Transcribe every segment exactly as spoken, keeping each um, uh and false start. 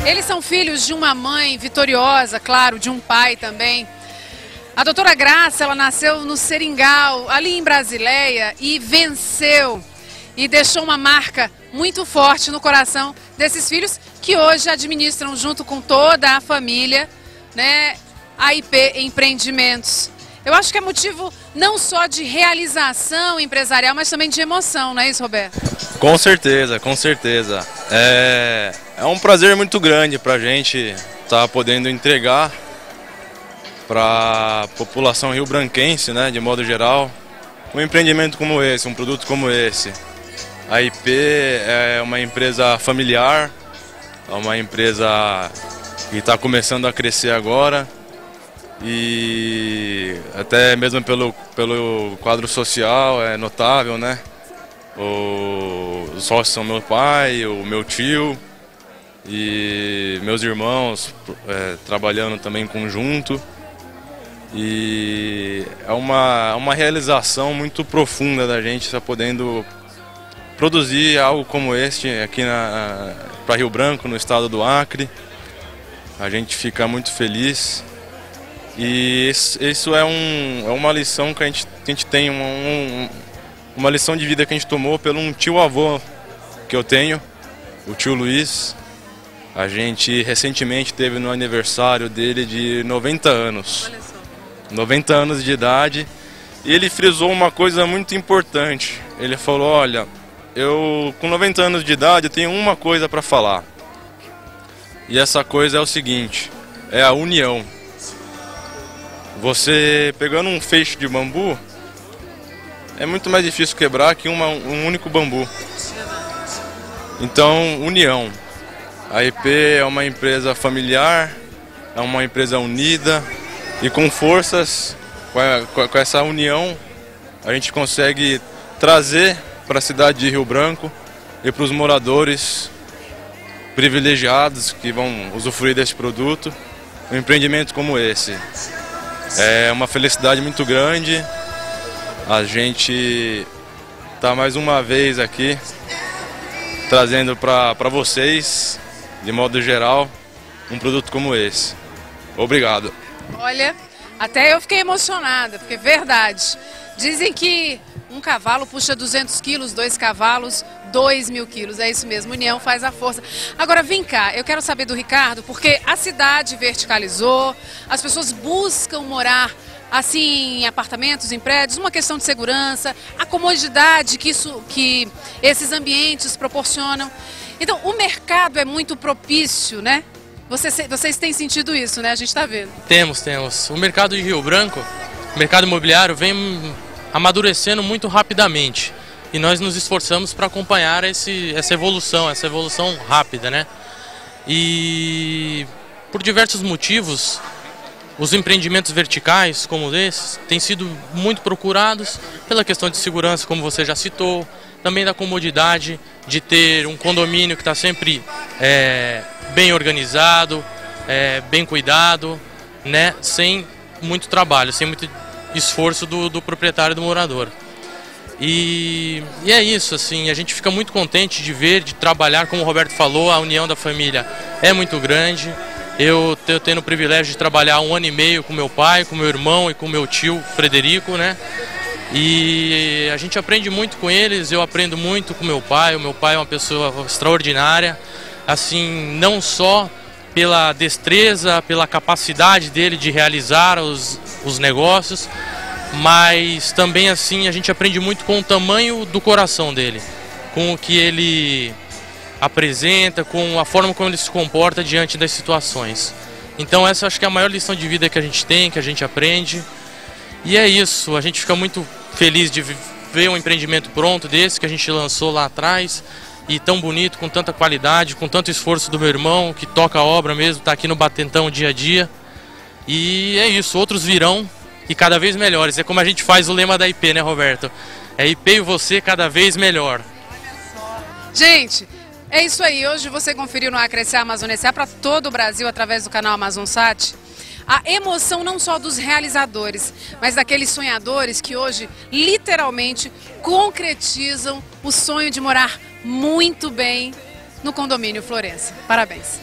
Eles são filhos de uma mãe vitoriosa, claro, de um pai também. A doutora Graça, ela nasceu no Seringal, ali em Brasileia, e venceu. E deixou uma marca muito forte no coração desses filhos, que hoje administram, junto com toda a família, né, a I P Empreendimentos. Eu acho que é motivo não só de realização empresarial, mas também de emoção, não é isso, Roberto? Com certeza, com certeza. É, é um prazer muito grande para a gente estar podendo entregar para a população rio-branquense, né, de modo geral, um empreendimento como esse, um produto como esse. A I P é uma empresa familiar, é uma empresa que está começando a crescer agora. E até mesmo pelo, pelo quadro social é notável, né? O, os sócios são meu pai, o meu tio e meus irmãos é, trabalhando também em conjunto. E é uma, uma realização muito profunda da gente estar podendo produzir algo como este aqui para Rio Branco, no estado do Acre. A gente fica muito feliz. E isso é, um, é uma lição que a gente, que a gente tem, uma, um, uma lição de vida que a gente tomou pelo um tio-avô que eu tenho, o tio Luiz. A gente recentemente teve no aniversário dele de noventa anos. noventa anos de idade. E ele frisou uma coisa muito importante. Ele falou, olha, eu com noventa anos de idade eu tenho uma coisa para falar. E essa coisa é o seguinte, é a união. Você pegando um feixe de bambu, é muito mais difícil quebrar que uma, um único bambu. Então, união. A I P é uma empresa familiar, é uma empresa unida e com forças, com, a, com essa união, a gente consegue trazer para a cidade de Rio Branco e para os moradores privilegiados que vão usufruir desse produto, um empreendimento como esse. É uma felicidade muito grande. A gente está mais uma vez aqui trazendo para vocês, de modo geral, um produto como esse. Obrigado. Olha, até eu fiquei emocionada, porque é verdade. Dizem que um cavalo puxa duzentos quilos, dois cavalos, dois mil quilos. É isso mesmo, união faz a força. Agora, vem cá, eu quero saber do Ricardo, porque a cidade verticalizou, as pessoas buscam morar assim em apartamentos, em prédios, uma questão de segurança, a comodidade que, isso, que esses ambientes proporcionam. Então, o mercado é muito propício, né? Vocês, vocês têm sentido isso, né? A gente está vendo. Temos, temos. O mercado de Rio Branco, o mercado imobiliário, vem amadurecendo muito rapidamente e nós nos esforçamos para acompanhar esse, essa evolução, essa evolução rápida, né? E por diversos motivos, os empreendimentos verticais como esses têm sido muito procurados pela questão de segurança, como você já citou, também da comodidade de ter um condomínio que está sempre é, bem organizado, é, bem cuidado, né? Sem muito trabalho, sem muito esforço do, do proprietário, do morador. E, e é isso, assim, a gente fica muito contente de ver, de trabalhar, como o Roberto falou, a união da família é muito grande. Eu, eu tenho o privilégio de trabalhar um ano e meio com meu pai, com meu irmão e com meu tio Frederico, né? E a gente aprende muito com eles, eu aprendo muito com meu pai. O meu pai é uma pessoa extraordinária, assim, não só pela destreza, pela capacidade dele de realizar os, os negócios, mas também assim a gente aprende muito com o tamanho do coração dele, com o que ele apresenta, com a forma como ele se comporta diante das situações. Então essa acho que é a maior lição de vida que a gente tem, que a gente aprende. E é isso, a gente fica muito feliz de ver um empreendimento pronto desse que a gente lançou lá atrás, e tão bonito, com tanta qualidade, com tanto esforço do meu irmão, que toca a obra mesmo, está aqui no Batentão dia a dia. E é isso, outros virão e cada vez melhores. É como a gente faz o lema da I P, né, Roberto? É I P e você cada vez melhor. Gente, é isso aí. Hoje você conferiu no Acre S A Amazônia S A para todo o Brasil através do canal AmazonSat. A emoção não só dos realizadores, mas daqueles sonhadores que hoje literalmente concretizam o sonho de morar muito bem no condomínio Florença. Parabéns.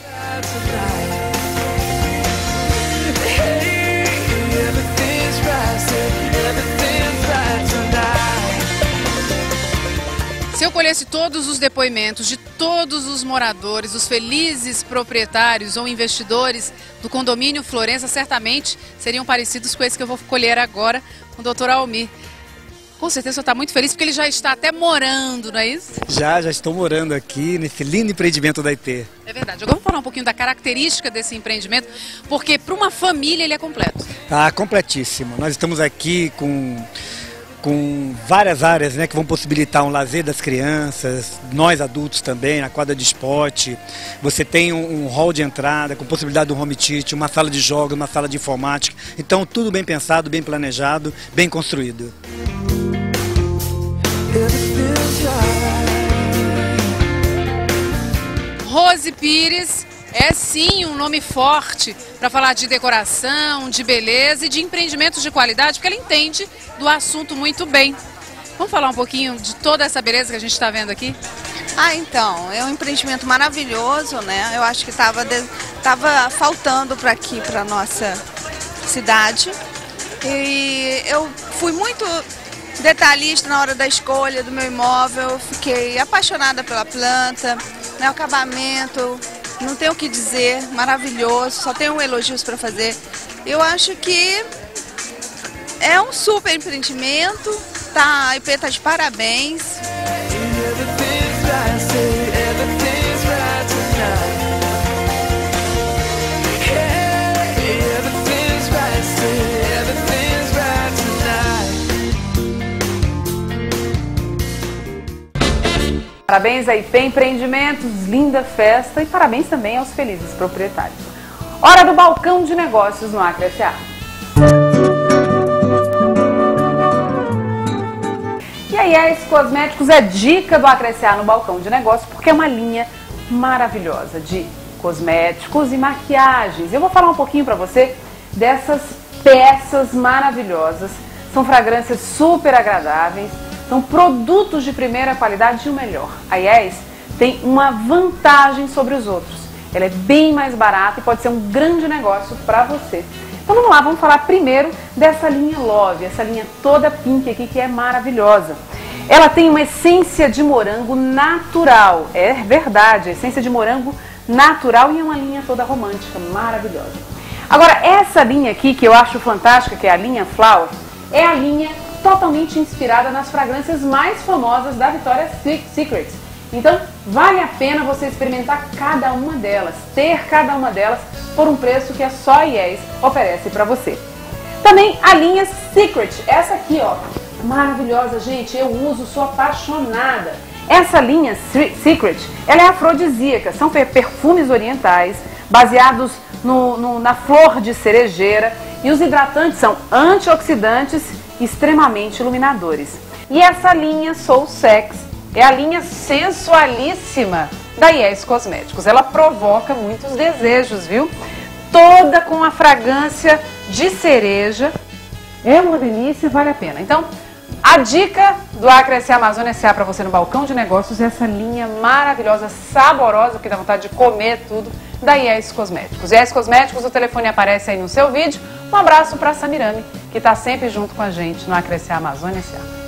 Se eu colhesse todos os depoimentos de todos os moradores, os felizes proprietários ou investidores do condomínio Florença, certamente seriam parecidos com esse que eu vou colher agora com o doutor Almir. Com certeza o senhor está muito feliz porque ele já está até morando, não é isso? Já, já estou morando aqui nesse lindo empreendimento da I P. É verdade. Agora vamos falar um pouquinho da característica desse empreendimento, porque para uma família ele é completo. Ah, completíssimo. Nós estamos aqui com... com várias áreas, né, que vão possibilitar um lazer das crianças, nós adultos também, na quadra de esporte. Você tem um, um hall de entrada com possibilidade de um home theater, uma sala de jogos, uma sala de informática. Então tudo bem pensado, bem planejado, bem construído. Rose Pires é sim um nome forte para falar de decoração, de beleza e de empreendimentos de qualidade, porque ela entende do assunto muito bem. Vamos falar um pouquinho de toda essa beleza que a gente está vendo aqui? Ah, então, é um empreendimento maravilhoso, né? Eu acho que estava tava faltando para aqui, para nossa cidade. E eu fui muito detalhista na hora da escolha do meu imóvel, fiquei apaixonada pela planta, né, o acabamento. Não tenho o que dizer, maravilhoso, só tenho elogios para fazer. Eu acho que é um super empreendimento, tá, a I P está de parabéns. Parabéns à I P Empreendimentos, linda festa e parabéns também aos felizes proprietários. Hora do balcão de negócios no Acre S A. E a I E S Cosméticos é dica do Acre S A no balcão de negócios porque é uma linha maravilhosa de cosméticos e maquiagens. Eu vou falar um pouquinho para você dessas peças maravilhosas. São fragrâncias super agradáveis. São produtos de primeira qualidade e o melhor. A I E S tem uma vantagem sobre os outros. Ela é bem mais barata e pode ser um grande negócio para você. Então vamos lá, vamos falar primeiro dessa linha Love, essa linha toda pink aqui que é maravilhosa. Ela tem uma essência de morango natural, é verdade, essência de morango natural e é uma linha toda romântica, maravilhosa. Agora essa linha aqui que eu acho fantástica, que é a linha Flower, é a linha totalmente inspirada nas fragrâncias mais famosas da Victoria's Secret. Então, vale a pena você experimentar cada uma delas, ter cada uma delas por um preço que a só a I E S oferece para você. Também a linha Secret, essa aqui, ó, maravilhosa, gente, eu uso, sou apaixonada. Essa linha Secret, ela é afrodisíaca, são perfumes orientais, baseados no, no, na flor de cerejeira, e os hidratantes são antioxidantes extremamente iluminadores. E essa linha Soul Sex é a linha sensualíssima da I E S Cosméticos. Ela provoca muitos desejos, viu? Toda com a fragrância de cereja. É uma delícia, vale a pena. Então, a dica do Acre S A Amazônia S A para você no balcão de negócios é essa linha maravilhosa, saborosa, que dá vontade de comer tudo, da I E S Cosméticos. I E S Cosméticos, o telefone aparece aí no seu vídeo. Um abraço para a Samirame, que está sempre junto com a gente no Acre S A Amazônia S A.